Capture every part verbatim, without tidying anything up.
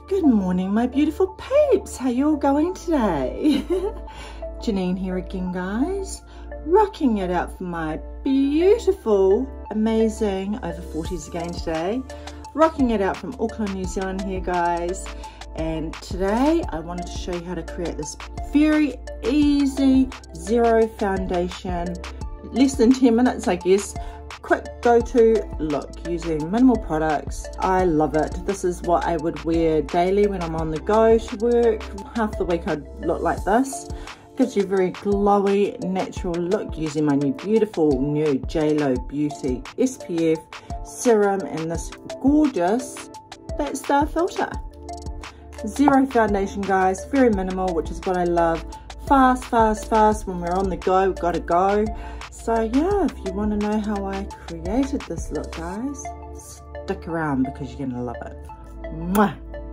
Good morning, my beautiful peeps. How you all going today? Janine here again, guys. Rocking it out for my beautiful, amazing over forties again today. Rocking it out from Auckland, New Zealand here, guys. And today I wanted to show you how to create this very easy zero foundation, less than ten minutes, I guess, quick go-to look using minimal products. I love it. This is what I would wear daily when I'm on the go to work. Half the week I'd look like this. Gives you a very glowy, natural look using my new beautiful new J Lo Beauty S P F serum and this gorgeous That Star filter. Zero foundation, guys, very minimal, which is what I love. Fast, fast, fast. When we're on the go, we've got to go. So yeah, if you want to know how I created this look, guys, stick around because you're gonna love it. Mwah.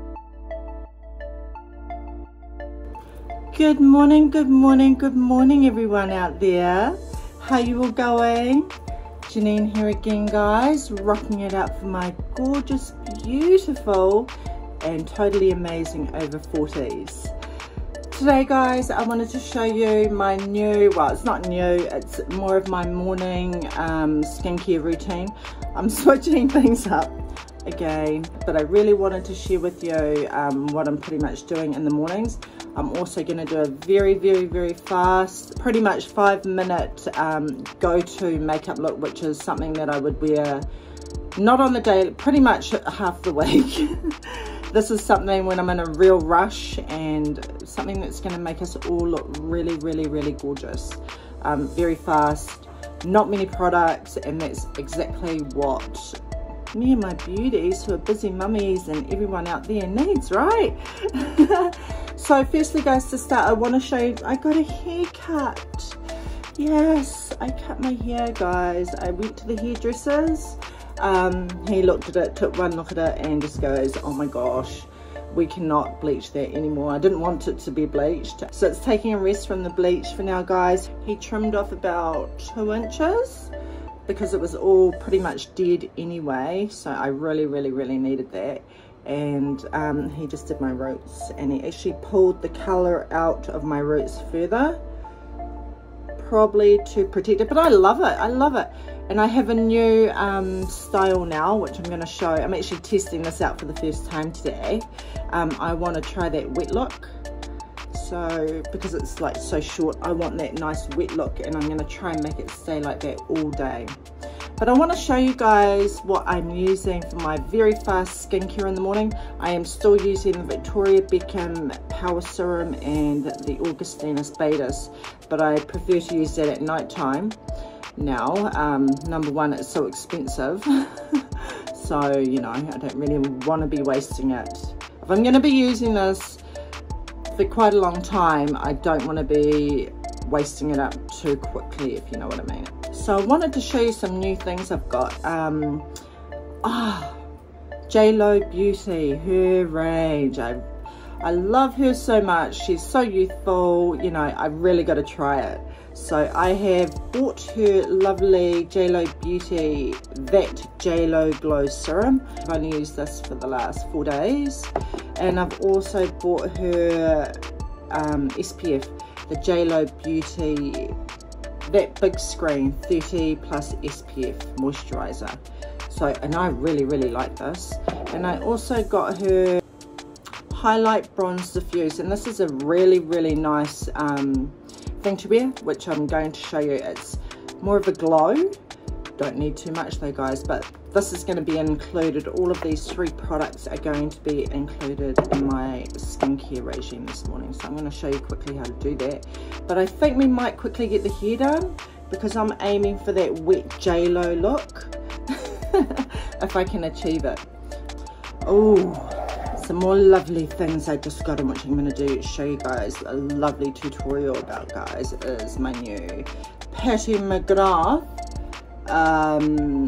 Good morning, good morning, good morning, everyone out there. How you all going? Janine here again, guys, rocking it out for my gorgeous, beautiful, and totally amazing over forties. Today, guys, I wanted to show you my new, well, it's not new, it's more of my morning um, skincare routine. I'm switching things up again, but I really wanted to share with you um, what I'm pretty much doing in the mornings. I'm also going to do a very, very, very fast, pretty much five minute um, go-to makeup look, which is something that I would wear not on the day, pretty much half the week. This is something when I'm in a real rush and something that's going to make us all look really, really, really gorgeous. Um, very fast, not many products, and that's exactly what me and my beauties who are busy mummies and everyone out there needs, right? So firstly, guys, to start, I want to show you, I got a haircut. Yes, I cut my hair, guys. I went to the hairdressers. Um, he looked at it, took one look at it, and just goes, oh my gosh, we cannot bleach that anymore. I didn't want it to be bleached. So it's taking a rest from the bleach for now, guys. He trimmed off about two inches because it was all pretty much dead anyway. So I really, really, really needed that. And um, he just did my roots, and he actually pulled the color out of my roots further, probably to protect it. But I love it, I love it. And I have a new um, style now, which I'm going to show. I'm actually testing this out for the first time today. Um, I want to try that wet look. So, because it's like so short, I want that nice wet look, and I'm going to try and make it stay like that all day. But I want to show you guys what I'm using for my very fast skincare in the morning. I am still using the Victoria Beckham Power Serum and the Augustinus Batis, but I prefer to use that at night time. Now, um, number one, it's so expensive, so you know, I don't really want to be wasting it. If I'm going to be using this for quite a long time, I don't want to be wasting it up too quickly, if you know what I mean. So I wanted to show you some new things I've got. Um, ah, J Lo Beauty, her range. I, I love her so much. She's so youthful. You know, I really got to try it. So I have bought her lovely J Lo Beauty That J Lo Glow Serum. I've only used this for the last four days. And I've also bought her um, S P F, the J Lo Beauty That Big Screen thirty plus S P F moisturizer. So, and I really, really like this. And I also got her Highlight Bronze Diffuse, and this is a really, really nice um, thing to wear, which I'm going to show you. It's more of a glow. Don't need too much though, guys, but this is going to be included. All of these three products are going to be included in my skincare regime this morning. So I'm going to show you quickly how to do that. But I think we might quickly get the hair done because I'm aiming for that wet J Lo look. If I can achieve it. Oh, some more lovely things I just got in, which I'm going to do show you guys a lovely tutorial about, guys, is my new Patty McGrath um,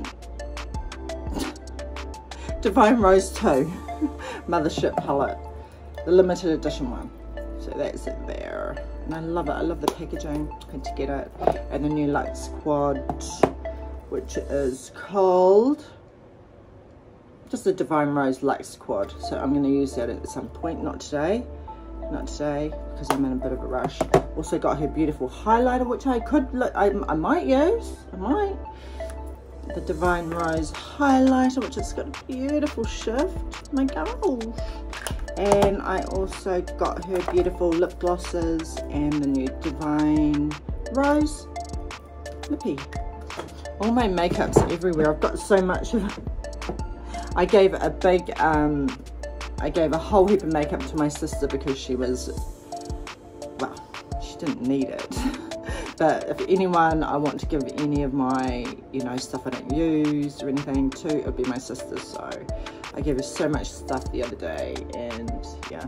Divine Rose two Mothership palette, the limited edition one. So that's it there, and I love it. I love the packaging. Had to get it. And the new Luxe Quad, which is called just a Divine Rose Luxe Quad. So I'm going to use that at some point, not today. Not today, because I'm in a bit of a rush. Also got her beautiful highlighter, which I could, look, I, I might use, I might. The Divine Rose highlighter, which has got a beautiful shift, my gosh. And I also got her beautiful lip glosses and the new Divine Rose lippy. All my makeup's everywhere. I've got so much of it. I gave a big, um, I gave a whole heap of makeup to my sister because she was, well, she didn't need it. But if anyone I want to give any of my, you know, stuff I don't use or anything to, it would be my sister. So I gave her so much stuff the other day, and yeah.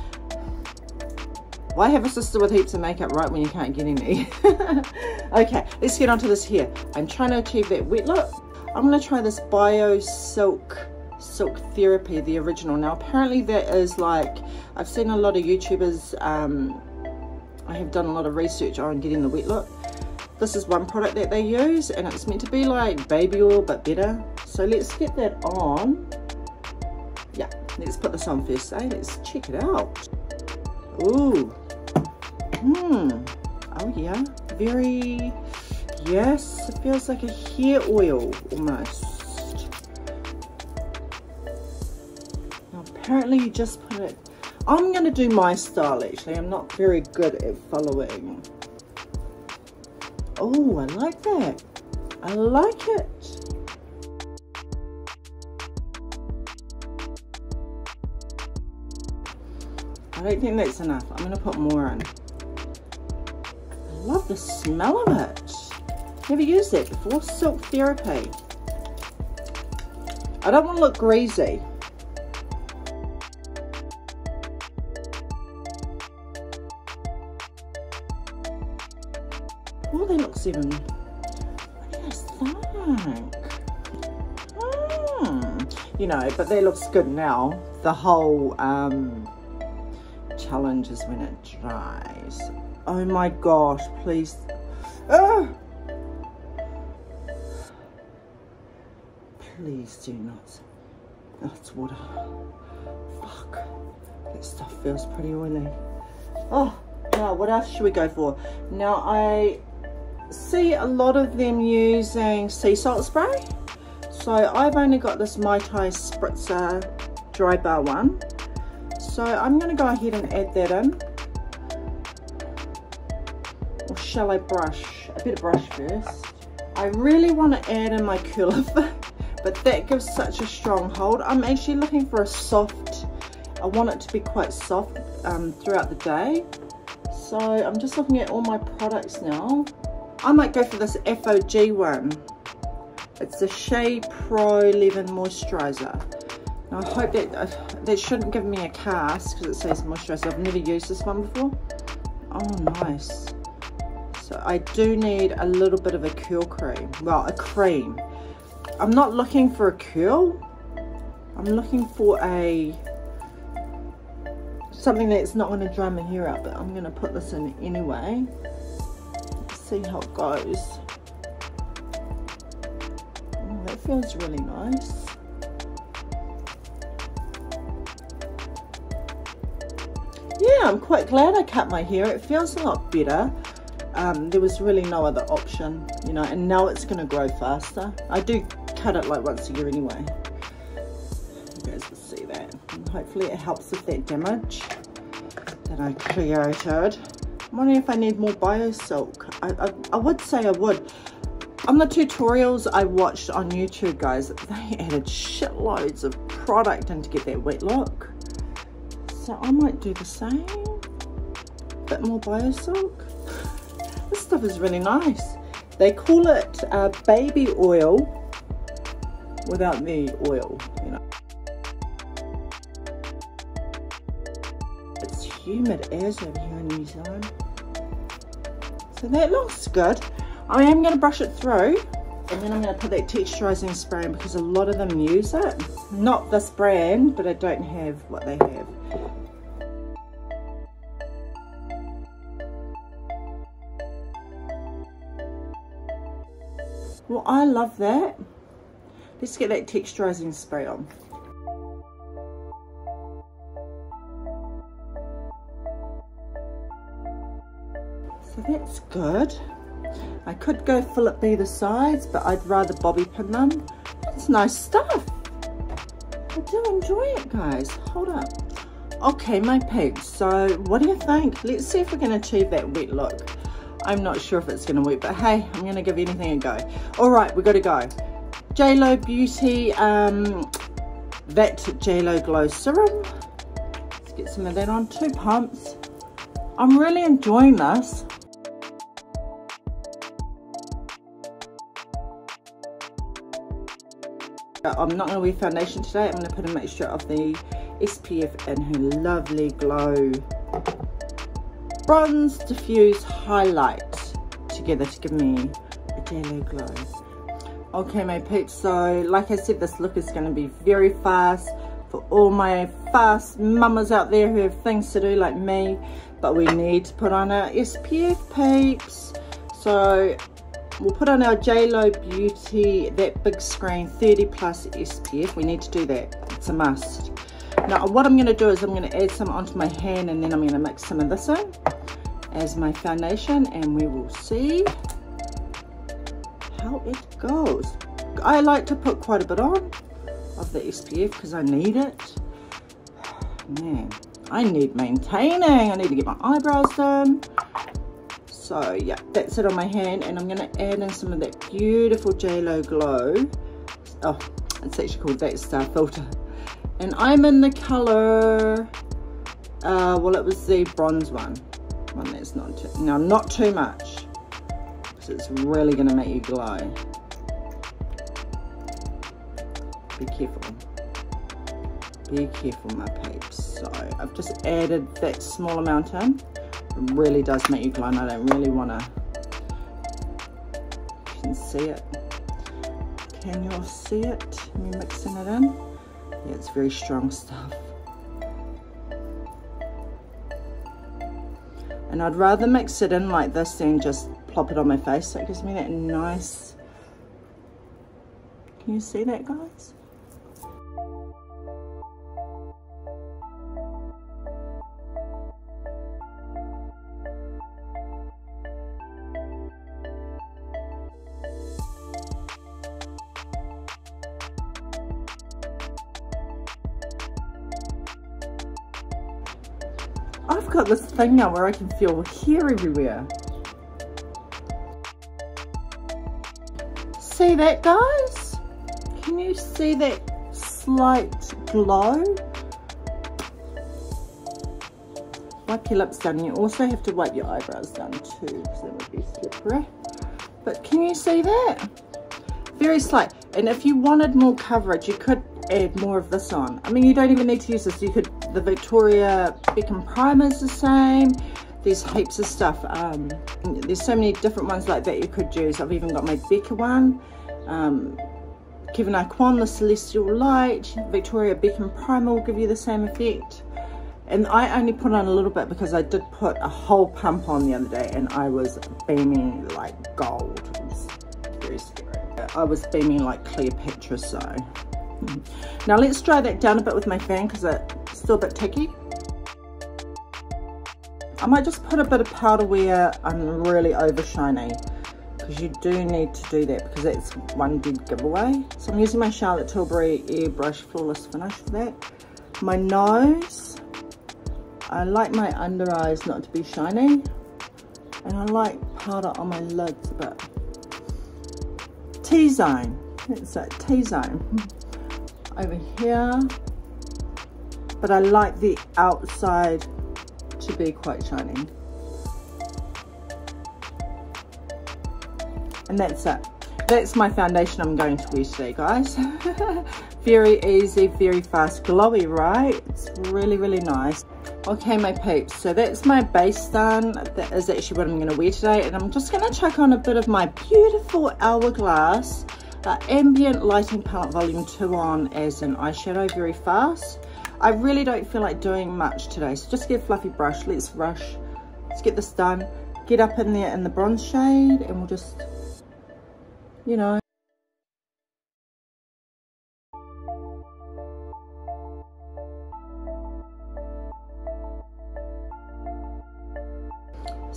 Why have a sister with heaps of makeup right when you can't get any? Okay, let's get onto this here. I'm trying to achieve that wet look. I'm going to try this Bio Silk Silk Therapy, the original. Now apparently that is like, I've seen a lot of YouTubers, um, I have done a lot of research on getting the wet look. This is one product that they use, and it's meant to be like baby oil but better. So let's get that on. Yeah, let's put this on first, eh? Let's check it out. Ooh. Hmm. Oh yeah. Very, yes, it feels like a hair oil almost. Now apparently you just put it, I'm going to do my style actually. I'm not very good at following. Oh, I like that. I like it. I don't think that's enough. I'm going to put more in. I love the smell of it. Never used that before. Silk Therapy. I don't want to look greasy. Oh, that looks even, what do you guys think? Mm. You know, but that looks good now. The whole um, challenge is when it dries. Oh my gosh, please. Ah! Please do not. Oh, it's water. Fuck. That stuff feels pretty oily. Oh, now what else should we go for? Now I see a lot of them using sea salt spray, so I've only got this Mai Tai Spritzer Dry Bar one, so I'm going to go ahead and add that in. Or shall I brush? I better brush first. I really want to add in my curler fit, but that gives such a strong hold. I'm actually looking for a soft, I want it to be quite soft um, throughout the day, so I'm just looking at all my products now. I might go for this F O G one. It's the Shea Pro Leave-In Moisturizer. Now I hope that, uh, that shouldn't give me a cast because it says moisturizer. I've never used this one before. Oh, nice. So I do need a little bit of a curl cream. Well, a cream. I'm not looking for a curl. I'm looking for a, something that's not going to dry my hair out, but I'm going to put this in anyway. See how it goes. Oh, that feels really nice. Yeah, I'm quite glad I cut my hair. It feels a lot better. Um, there was really no other option, you know, and now it's going to grow faster. I do cut it like once a year anyway. You guys will see that. And hopefully it helps with that damage that I created. I'm wondering if I need more Bio Silk. I, I, I would say I would. On the tutorials I watched on YouTube, guys, they added shitloads of product in to get that wet look. So I might do the same. Bit more Bio Silk. This stuff is really nice. They call it uh, baby oil without the oil, you know. It's humid as over here in New Zealand. So that looks good. I am going to brush it through, and then I'm going to put that texturizing spray in because a lot of them use it. Not this brand, but I don't have what they have. Well, I love that. Let's get that texturizing spray on. So that's good. I could go Philip B the sides, but I'd rather bobby pin them. It's nice stuff. I do enjoy it, guys. Hold up. Okay, my peeps, so what do you think? Let's see if we can achieve that wet look. I'm not sure if it's going to work, but hey, I'm going to give anything a go. All right, we got to go. J Lo Beauty, um, that J Lo Glow Serum. Let's get some of that on. Two pumps. I'm really enjoying this. I'm not going to wear foundation today. I'm going to put a mixture of the S P F and her lovely Glow Bronze Diffuse Highlight together to give me a J Lo glow. Okay, my peeps, so like I said, this look is going to be very fast for all my fast mamas out there who have things to do like me, but we need to put on our S P F, peeps. So we'll put on our J Lo Beauty, that big screen thirty plus S P F. We need to do that. It's a must. Now what I'm going to do is I'm going to add some onto my hand, and then I'm going to mix some of this in as my foundation, and we will see how it goes. I like to put quite a bit on of the S P F because I need it. Man, I need maintaining. I need to get my eyebrows done. So yeah, that's it on my hand, and I'm going to add in some of that beautiful J Lo Glow. Oh, it's actually called That Star Filter. And I'm in the colour, uh, well, it was the bronze one. One that's not too, no, not too much, because it's really going to make you glow. Be careful. Be careful, my peeps. So I've just added that small amount in. It really does make you glow, and I don't really want to. You can see it. Can you all see it? Me mixing it in. Yeah, it's very strong stuff. And I'd rather mix it in like this than just plop it on my face. So it gives me that nice. Can you see that, guys? I've got this thing now where I can feel hair everywhere. See that, guys? Can you see that slight glow? Wipe your lips down. You also have to wipe your eyebrows down too, because that would be slippery. But can you see that? Very slight. And if you wanted more coverage, you could add more of this on. I mean, you don't even need to use this. You could, the Victoria Beckham primer is the same. There's heaps of stuff. Um, there's so many different ones like that you could use. I've even got my Becca one. Um, Kevyn Aucoin, the Celestial Light. Victoria Beckham primer will give you the same effect. And I only put on a little bit because I did put a whole pump on the other day, and I was beaming like gold. It was very scary. I was beaming like Cleopatra, so. Now let's dry that down a bit with my fan because it's still a bit ticky. I might just put a bit of powder where I'm really over shiny, because you do need to do that because that's one dead giveaway. So I'm using my Charlotte Tilbury Airbrush Flawless Finish for that. My nose, I like my under eyes not to be shiny, and I like powder on my lids a bit. T-zone, that's it, T-zone. Over here, but I like the outside to be quite shiny. And that's it. That's my foundation I'm going to wear today, guys. Very easy, very fast, glowy, right? It's really, really nice. Okay, my peeps, so that's my base done. That is actually what I'm going to wear today, and I'm just going to chuck on a bit of my beautiful Hourglass Uh, Ambient Lighting Palette Volume two on as an eyeshadow very fast. I really don't feel like doing much today, so just get a fluffy brush. Let's rush. Let's get this done. Get up in there in the bronze shade, and we'll just, you know.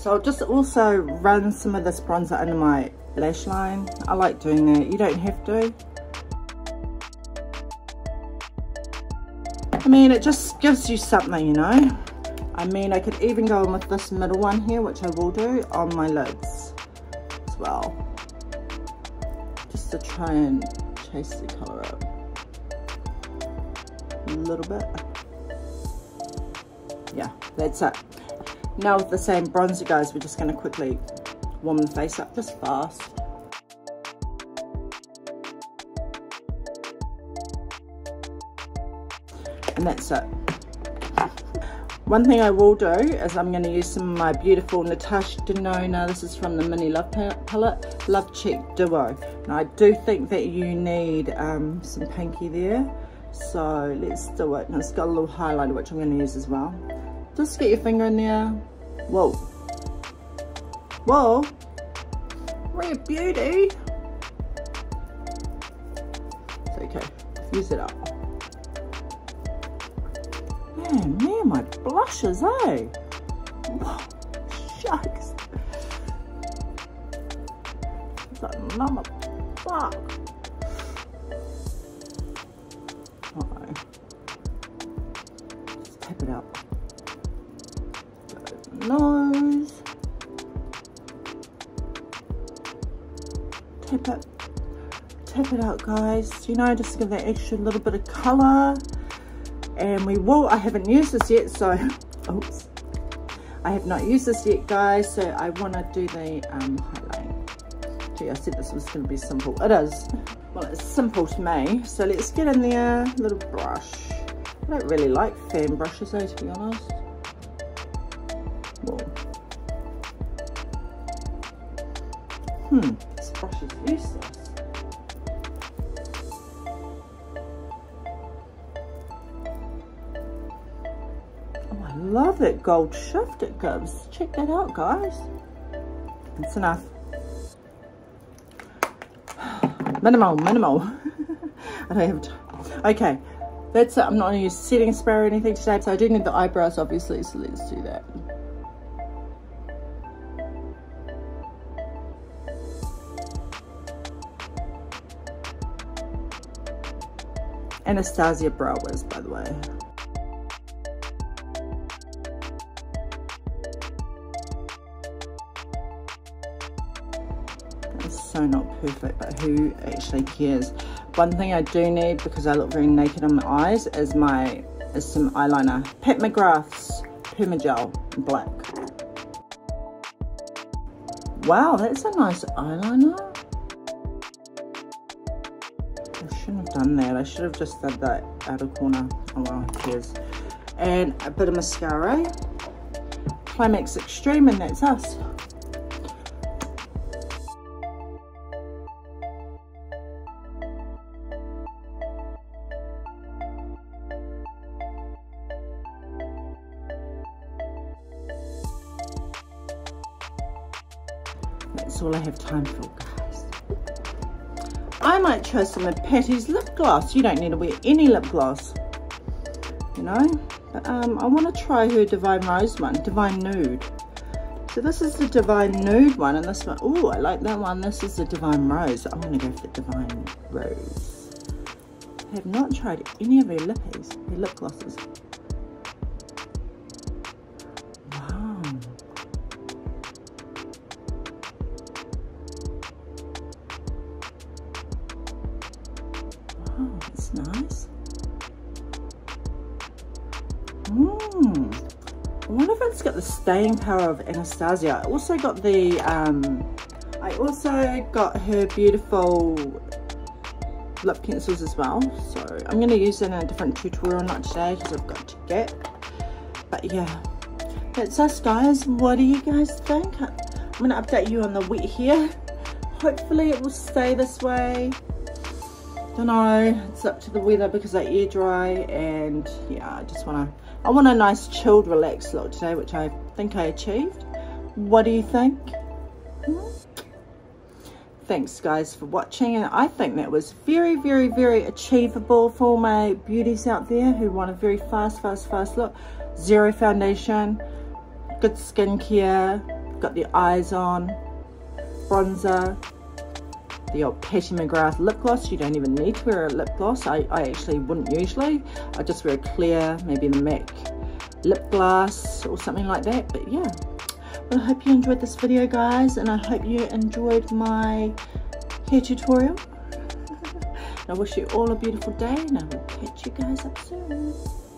So I'll just also run some of this bronzer under my lash line. I like doing that. You don't have to. I mean, it just gives you something, you know. I mean, I could even go in with this middle one here, which I will do on my lids as well, just to try and chase the colour up a little bit. Yeah, that's it. Now with the same bronzer, guys, we're just going to quickly warm the face up just fast. And that's it. One thing I will do is I'm going to use some of my beautiful Natasha Denona. This is from the Mini Love palette, Love Cheek Duo. Now I do think that you need um, some pinky there, so let's do it. And it's got a little highlighter which I'm going to use as well. Just get your finger in there. Whoa, whoa, what a beauty. It's okay, use it up. Man, me and my blushes, eh? Whoa, shucks. It's like mama fuck. Uh-oh. Just tap it out. Nose. Tap it. Tap it out, guys. You know, just give that extra little bit of colour. And we will, I haven't used this yet, so, oops. I have not used this yet, guys, so I want to do the um, highlight. Gee, I said this was going to be simple. It is. Well, it's simple to me. So let's get in there, a little brush. I don't really like fan brushes though, to be honest. Whoa. Hmm, this brush is useless. Love that gold shift it gives. Check that out, guys. It's enough. Minimal, minimal. I don't have time. Okay, that's it. I'm not going to use setting spray or anything today, so I do need the eyebrows, obviously, so let's do that. Anastasia Brow Wiz, by the way. So not perfect, but who actually cares? One thing I do need, because I look very naked on my eyes, is my is some eyeliner. Pat McGrath's Permagel Black. Wow, that's a nice eyeliner. I shouldn't have done that. I should have just done that outer corner. Oh well, who cares? And a bit of mascara. Climax Extreme, and that's us. That's all I have time for, guys. I might try some of Patty's lip gloss. You don't need to wear any lip gloss, you know. But um, I want to try her Divine Rose one, Divine Nude. So this is the Divine Nude one, and this one, oh, I like that one. This is the Divine Rose. I'm going to go for the Divine Rose. I have not tried any of her lippies, her lip glosses. That's nice. Mmm. I wonder if it's got the staying power of Anastasia. I also got the, um, I also got her beautiful lip pencils as well. So I'm going to use it in a different tutorial, not today, because I've got to get. But yeah, that's us, guys. What do you guys think? I'm going to update you on the wet hair. Hopefully it will stay this way. Don't know, it's up to the weather because I air dry, and yeah, I just want to, I want a nice chilled relaxed look today, which I think I achieved. What do you think? Hmm? Thanks guys for watching, and I think that was very very very achievable for my beauties out there who want a very fast fast fast look. Zero foundation, good skincare, got the eyes on, bronzer, the old Patty McGrath lip gloss. You don't even need to wear a lip gloss. I, I actually wouldn't usually. I just wear a clear, maybe the MAC lip gloss or something like that. But yeah, well, I hope you enjoyed this video, guys, and I hope you enjoyed my hair tutorial. I wish you all a beautiful day, and I will catch you guys up soon.